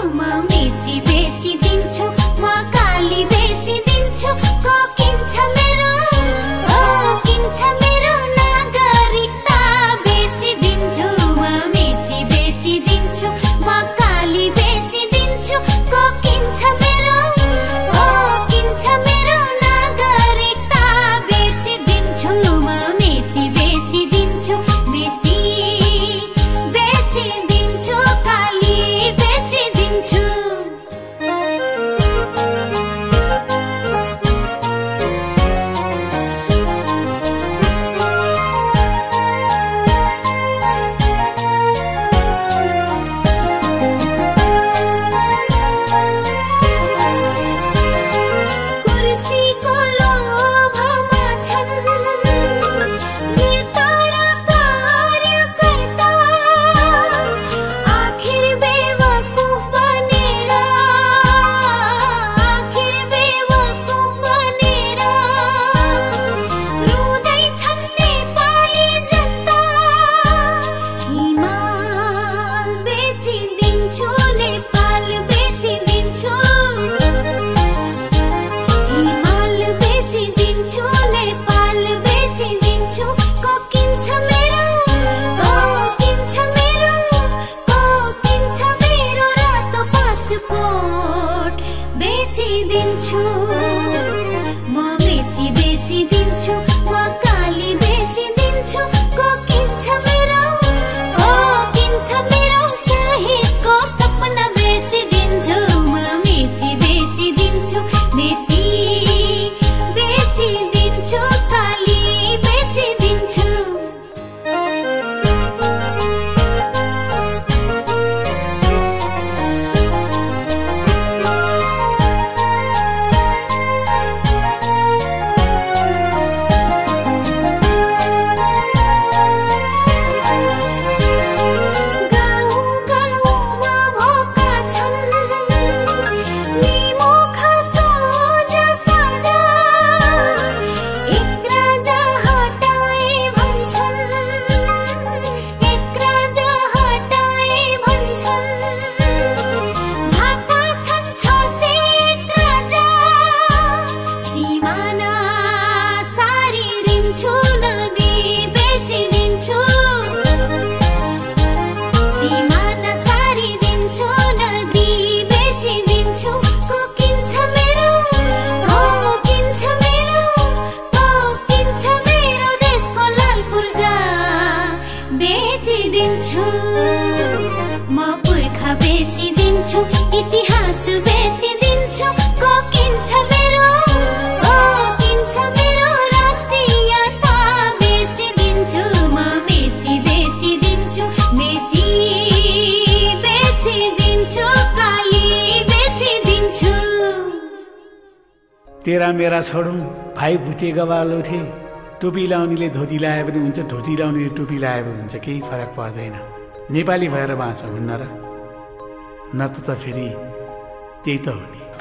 म मेची बेचिदिन्छु म काली बेचिदिन्छु को किन्छ मेरो किन्छ मेरो नागरिकता बेचिदिन्छु म मेची बेचिदिन्छु म काली बेचिदिन्छु को किन्छ मेरो किन्छ मेरो नागरिकता बेचिदिन्छु म मेची बेचिदिन्छु मेची बेचिदिन्छु काली बेचिदिन्छु कुर्सीको लोभमा छन् नेता र कार्यकर्ता आखिर बेवकुफ बनेर रुँदै छन् नेपाली जनता हिमाल बेचिदिन्छु नेपाल बेचिदिन्छु हिमाल बेचिदिन्छु नेपाल बेचिदिन्छु को किन्छ मेरो किन्छ मेरो रातो पासपोर्ट बेचिदिन्छु म मेची बेचिदिन्छु म काली बेचिदिन्छु को किन्छ मेरो साहिदको सपना बेचिदिन्छु म मेची बेचिदिन्छु मेची बेचिदिन्छु काली बेचिदिन्छु गाउँ गाउँमा भोका छन् निमुख सोझा साझा एक राजा हटाए भन्छन् भाका छन् 601 राजा सिमाना सारिदिन्छु नदी बेचिदिन्छु सिमाना सारिदिन्छु नदी बेचिदिन्छु को किन्छ मेरो देशको लाल पूर्जा बेचिदिन्छु म पुर्खा बेचिदिन्छु इतिहास बेचिदिन्छु को किन्छ मेरो राष्ट्रियता बेचिदिन्छु म मेची बेचिदिन्छु मेची बेचिदिन्छु काली बेचिदिन्छु तेरा मेरा छोडौँ भाइ भुटे गवाल उठे टोपी लाउनेले धोती लाए पनि हुन्छ धोती लाउनेले टोपी लाए पनि हुन्छ केही फरक पर्दैन नेपाली भएर बाँचो हुन्न र न त फेरि त्यही त हो नि।